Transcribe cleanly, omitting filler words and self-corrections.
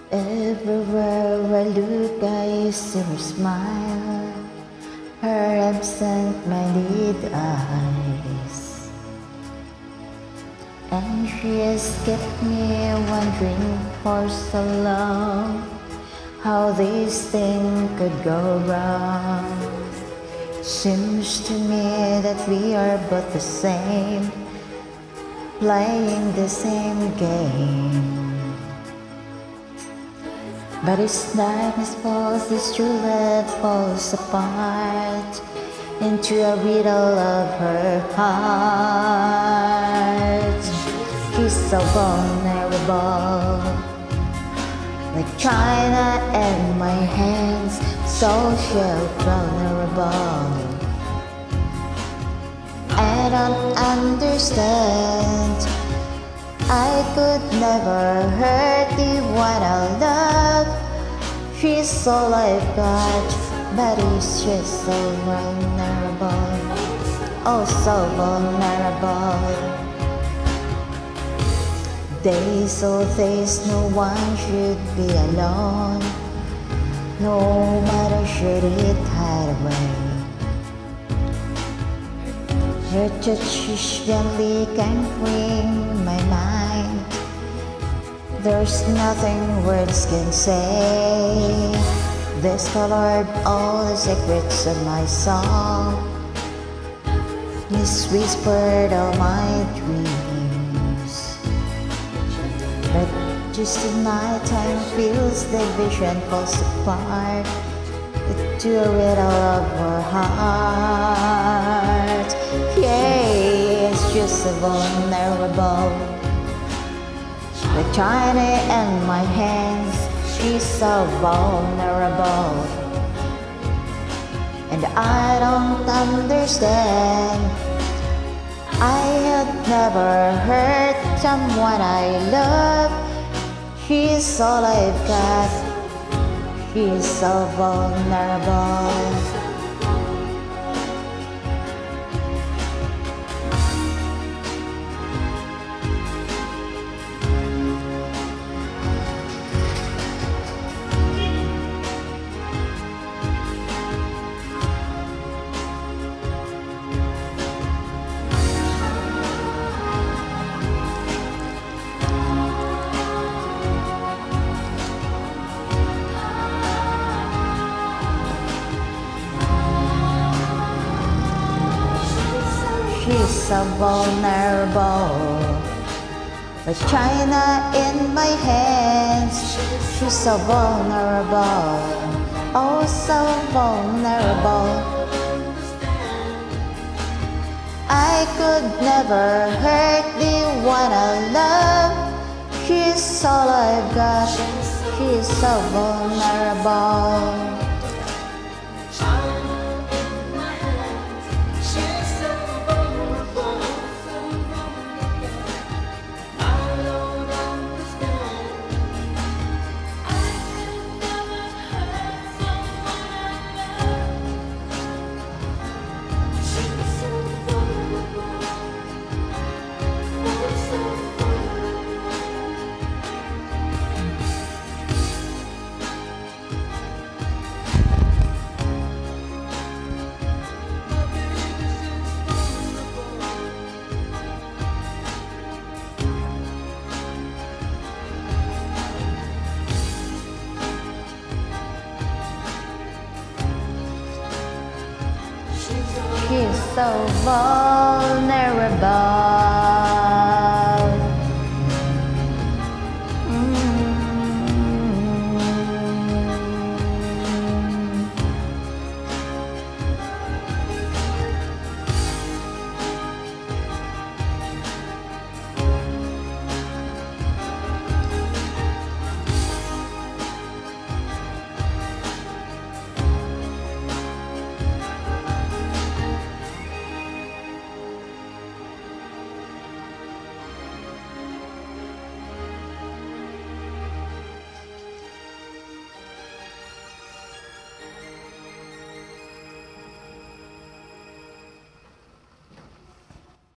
Everywhere I look, I see her smile, her absent-minded eyes, and she has kept me wondering for so long how this thing could go wrong. Seems to me that we are both the same, playing the same game. But as darkness falls, this true love falls apart into a riddle of her heart. She's so vulnerable, like China in my hands, so vulnerable. I don't understand. I could never hurt the one I love. She's all I've got, but it's just so vulnerable. Oh, so vulnerable. Days, oh days, no one should be alone, no matter should it hide away. Her touch gently can bring my mind. There's nothing words can say. This colored all the secrets of my soul. This whispered all my dreams. But just at night time feels the vision falls apart into a riddle of her heart. Yeah, it's just so vulnerable. The China in my hands, she's so vulnerable. And I don't understand. I had never hurt someone I love. She's all I've got. She's so vulnerable. She's so vulnerable, with China in my hands. She's so vulnerable, oh so vulnerable. I could never hurt the one I love. She's all I've got. She's so vulnerable. She's so vulnerable.